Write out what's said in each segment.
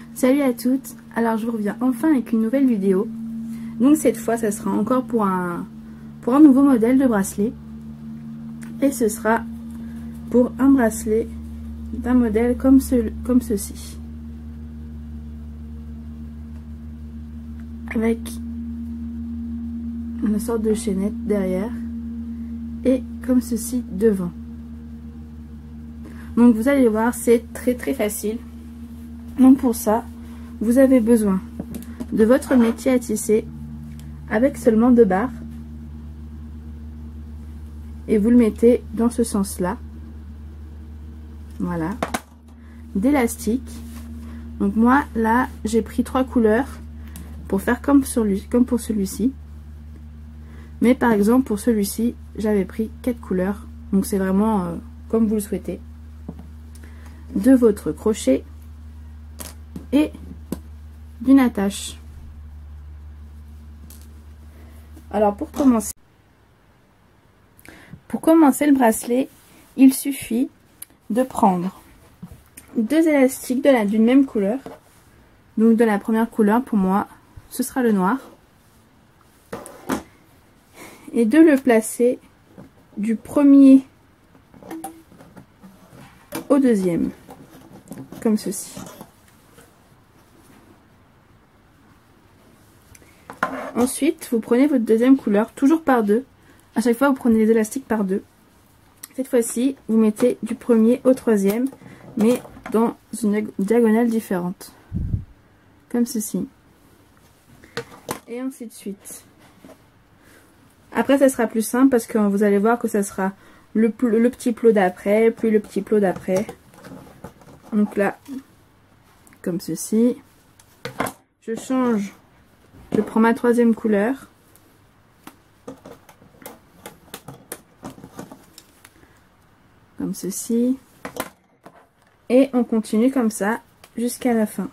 Salut à toutes, alors je vous reviens enfin avec une nouvelle vidéo. Donc cette fois ça sera encore pour un nouveau modèle de bracelet. Et ce sera pour un bracelet d'un modèle comme ceci. Avec une sorte de chaînette derrière et comme ceci devant. Donc vous allez voir, c'est très facile. Donc pour ça, vous avez besoin de votre métier à tisser avec seulement 2 barres. Et vous le mettez dans ce sens-là. Voilà. D'élastique. Donc moi, là, j'ai pris 3 couleurs pour faire comme pour celui-ci. Mais par exemple, pour celui-ci, j'avais pris 4 couleurs. Donc c'est vraiment comme vous le souhaitez. De votre crochet et d'une attache. Alors pour commencer le bracelet, il suffit de prendre 2 élastiques d'une même couleur. Donc de la première couleur, pour moi, ce sera le noir. Et de le placer du premier au deuxième. Comme ceci. Ensuite, vous prenez votre deuxième couleur, toujours par 2. À chaque fois, vous prenez les élastiques par 2. Cette fois-ci, vous mettez du premier au troisième, mais dans une diagonale différente. Comme ceci. Et ainsi de suite. Après, ça sera plus simple parce que vous allez voir que ça sera le petit plot d'après, puis le petit plot d'après. Donc là, comme ceci. Je change. Je prends ma troisième couleur. Comme ceci. Et on continue comme ça jusqu'à la fin.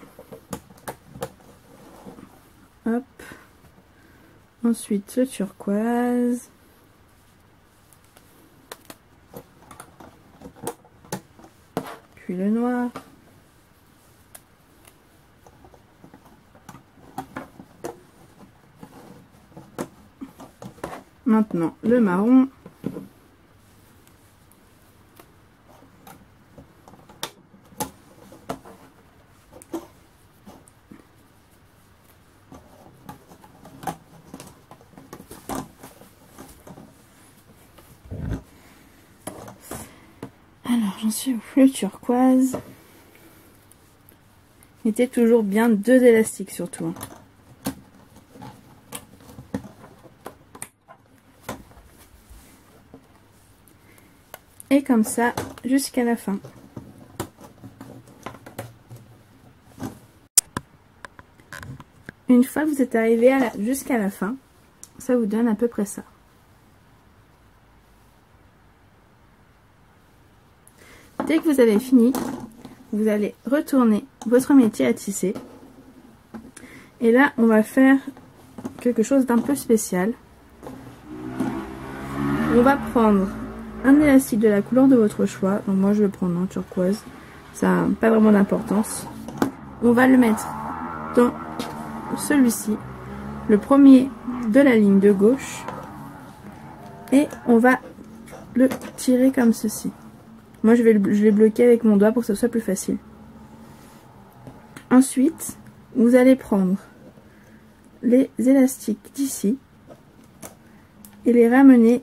Hop. Ensuite le turquoise. Puis le noir. Maintenant le marron. Alors j'en suis où? Le turquoise. Mettez toujours bien 2 élastiques surtout. Et comme ça jusqu'à la fin. Une fois que vous êtes arrivé jusqu'à la fin, ça vous donne à peu près ça. Dès que vous avez fini, vous allez retourner votre métier à tisser. Et là, on va faire quelque chose d'un peu spécial. On va prendre un élastique de la couleur de votre choix. Donc moi, je vais prendre un turquoise. Ça n'a pas vraiment d'importance. On va le mettre dans celui-ci, le premier de la ligne de gauche. Et on va le tirer comme ceci. Moi, je vais bloquer avec mon doigt pour que ce soit plus facile. Ensuite, vous allez prendre les élastiques d'ici et les ramener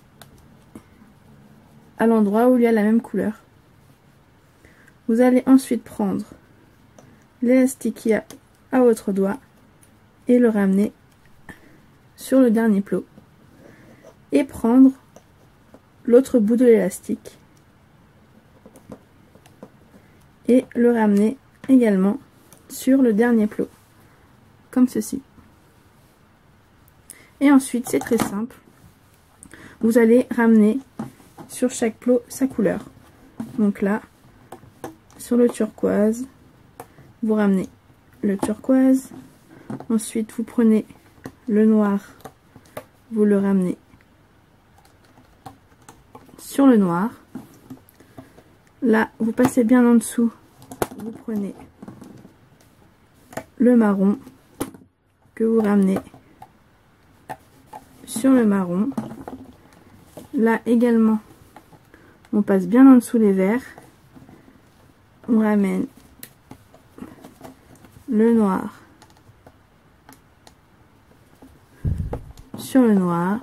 à l'endroit où il y a la même couleur. Vous allez ensuite prendre l'élastique qu'il y a à votre doigt et le ramener sur le dernier plot. Et prendre l'autre bout de l'élastique et le ramener également sur le dernier plot, comme ceci. Et ensuite, c'est très simple, vous allez ramener sur chaque plot sa couleur. Donc là, sur le turquoise, vous ramenez le turquoise, ensuite vous prenez le noir, vous le ramenez sur le noir. Là, vous passez bien en dessous, vous prenez le marron que vous ramenez sur le marron. Là également, on passe bien en dessous les verts. On ramène le noir sur le noir.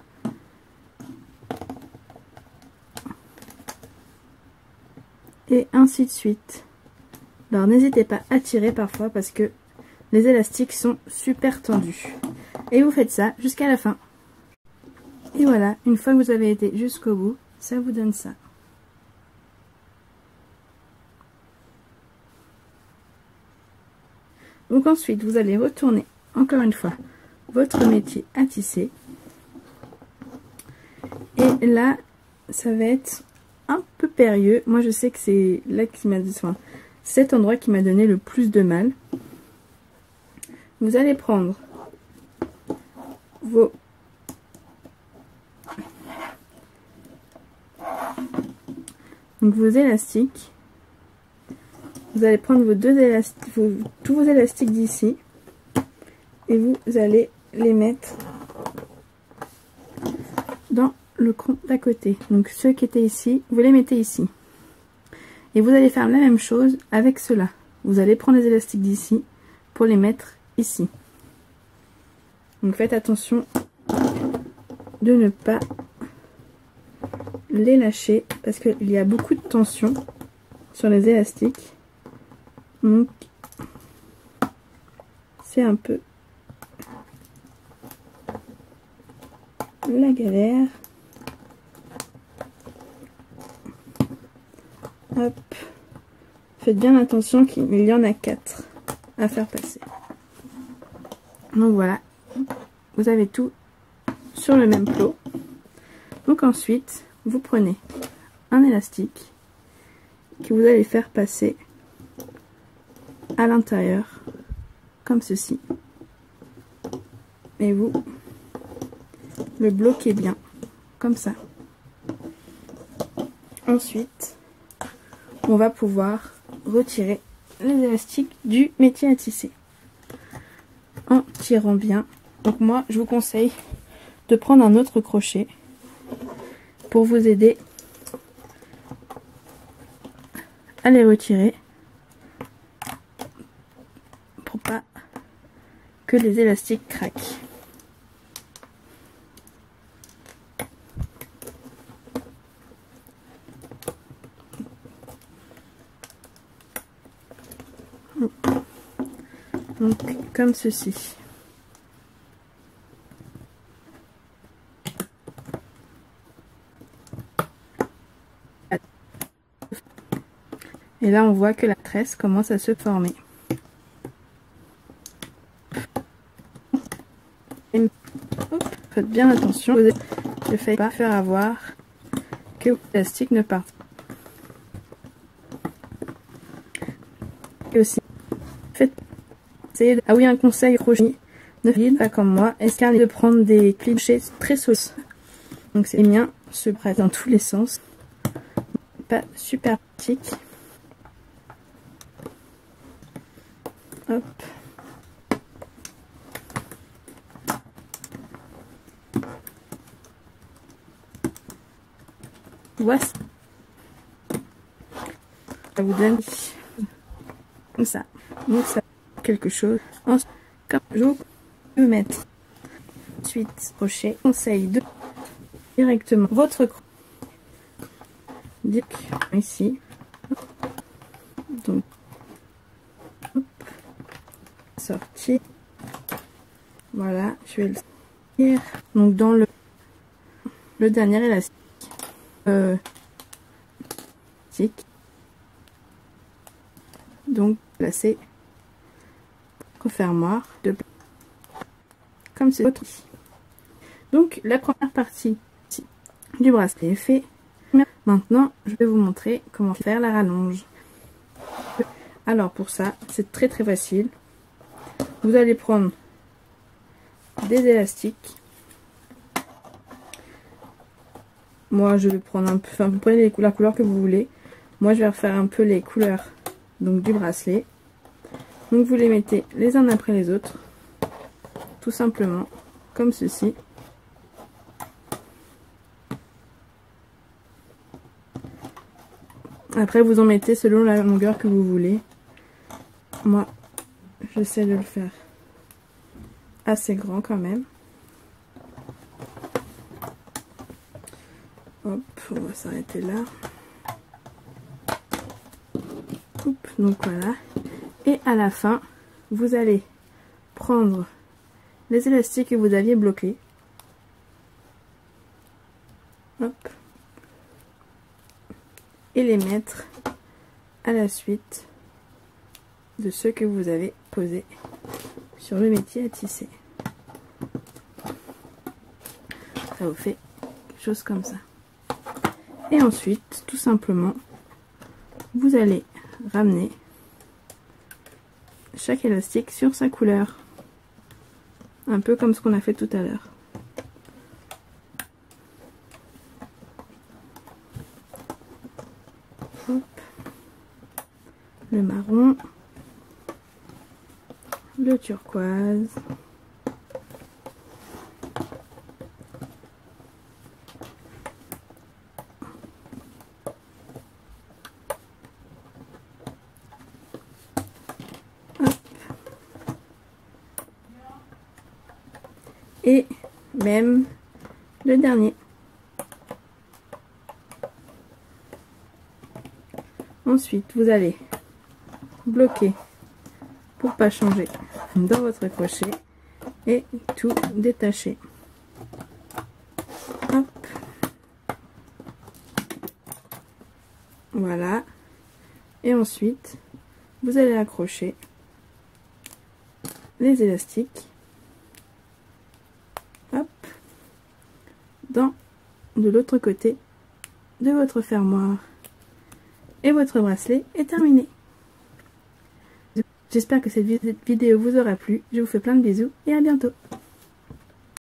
Et ainsi de suite. Alors n'hésitez pas à tirer parfois parce que les élastiques sont super tendus. Et vous faites ça jusqu'à la fin. Et voilà, une fois que vous avez été jusqu'au bout, ça vous donne ça. Donc ensuite, vous allez retourner encore une fois votre métier à tisser. Et là, ça va être un peu périlleux. Moi, je sais que c'est là qui m'a, enfin, cet endroit qui m'a donné le plus de mal. Vous allez prendre vos élastiques. Vous allez prendre vos deux élastiques, tous vos élastiques d'ici, et vous allez les mettre dans le creux d'à côté. Donc ceux qui étaient ici, vous les mettez ici. Et vous allez faire la même chose avec ceux-là. Vous allez prendre les élastiques d'ici pour les mettre ici. Donc faites attention de ne pas les lâcher parce qu'il y a beaucoup de tension sur les élastiques. Donc c'est un peu la galère. Hop. Faites bien attention qu'il y en a 4 à faire passer. Donc voilà, vous avez tout sur le même plot. Donc ensuite, vous prenez un élastique que vous allez faire passer à l'intérieur, comme ceci. Et vous le bloquez bien, comme ça. Ensuite, on va pouvoir retirer les élastiques du métier à tisser en tirant bien. Donc moi je vous conseille de prendre un autre crochet pour vous aider à les retirer pour pas que les élastiques craquent. Donc comme ceci. Et là on voit que la tresse commence à se former. Faites bien attention, ne faites pas faire avoir que l'élastique ne parte. Et aussi, faites ah oui, un conseil crochet, ne faites pas comme moi, essayez de prendre des clichés très solides. Donc c'est les miens se prêtent dans tous les sens. Pas super pratique. Hop. Voici. Ça vous donne comme ça. Donc ça quelque chose. Ensuite, comme je peux mettre ensuite crochet, conseil de directement votre crochet ici. Donc hop, sortir. Voilà, je vais le sortir. Donc dans le dernier élastique. Donc placer refermoir de comme ceci. Donc la première partie du bracelet est fait. Maintenant je vais vous montrer comment faire la rallonge. Alors pour ça c'est très facile. Vous allez prendre des élastiques. Moi je vais prendre un peu, enfin vous prenez la couleur que vous voulez. Moi je vais refaire un peu les couleurs donc du bracelet. Donc vous les mettez les uns après les autres, tout simplement, comme ceci. Après vous en mettez selon la longueur que vous voulez. Moi, j'essaie de le faire assez grand quand même. Hop, on va s'arrêter là. Oups, donc voilà. Et à la fin, vous allez prendre les élastiques que vous aviez bloqués. Hop. Et les mettre à la suite de ceux que vous avez posés sur le métier à tisser. Ça vous fait quelque chose comme ça. Et ensuite, tout simplement, vous allez ramener chaque élastique sur sa couleur. Un peu comme ce qu'on a fait tout à l'heure. Le marron, le turquoise, hop. Et même le dernier. Ensuite, vous allez bloquer pour pas changer dans votre crochet et tout détacher. Hop. Voilà. Et ensuite, vous allez accrocher les élastiques, hop, dans de l'autre côté de votre fermoir. Et votre bracelet est terminé. J'espère que cette vidéo vous aura plu. Je vous fais plein de bisous et à bientôt.